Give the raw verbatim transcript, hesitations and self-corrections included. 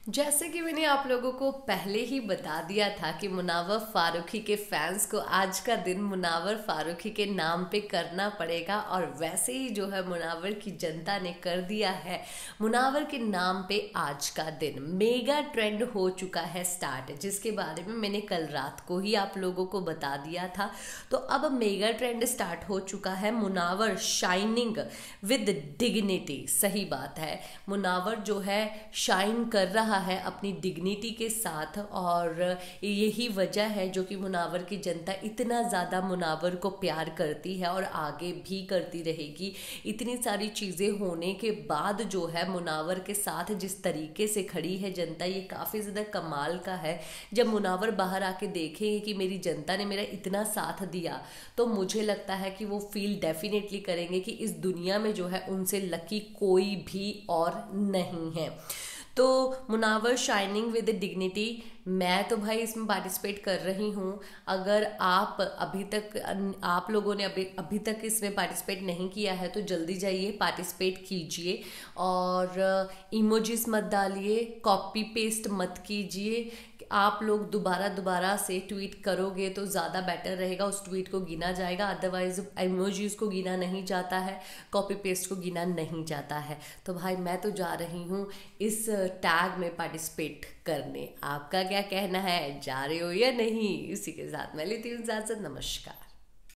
जैसे कि मैंने आप लोगों को पहले ही बता दिया था कि मुनावर फारूकी के फैंस को आज का दिन मुनावर फारूकी के नाम पे करना पड़ेगा, और वैसे ही जो है मुनावर की जनता ने कर दिया है। मुनावर के नाम पे आज का दिन मेगा ट्रेंड हो चुका है स्टार्ट, जिसके बारे में मैंने कल रात को ही आप लोगों को बता दिया था। तो अब मेगा ट्रेंड स्टार्ट हो चुका है, मुनावर शाइनिंग विद डिग्निटी। सही बात है, मुनावर जो है शाइन कर रहा है अपनी डिग्निटी के साथ, और यही वजह है जो कि मुनावर की जनता इतना ज़्यादा मुनावर को प्यार करती है और आगे भी करती रहेगी। इतनी सारी चीज़ें होने के बाद जो है मुनावर के साथ जिस तरीके से खड़ी है जनता, ये काफ़ी ज़्यादा कमाल का है। जब मुनावर बाहर आके देखेंगे कि मेरी जनता ने मेरा इतना साथ दिया, तो मुझे लगता है कि वो फील डेफिनेटली करेंगे कि इस दुनिया में जो है उनसे लकी कोई भी और नहीं है। तो मुनावर शाइनिंग विद डिग्निटी, मैं तो भाई इसमें पार्टिसिपेट कर रही हूँ। अगर आप अभी तक आप लोगों ने अभी अभी तक इसमें पार्टिसिपेट नहीं किया है तो जल्दी जाइए पार्टिसिपेट कीजिए, और इमोजीज मत डालिए, कॉपी पेस्ट मत कीजिए। आप लोग दोबारा दोबारा से ट्वीट करोगे तो ज़्यादा बेटर रहेगा, उस ट्वीट को गिना जाएगा। अदरवाइज इमोजीज को गिना नहीं जाता है, कॉपी पेस्ट को गिना नहीं जाता है। तो भाई मैं तो जा रही हूँ इस टैग में पार्टिसिपेट करने। आपका क्या कहना है, जा रहे हो या नहीं? इसी के साथ मैं लेती हूँ इजाज़त। नमस्कार।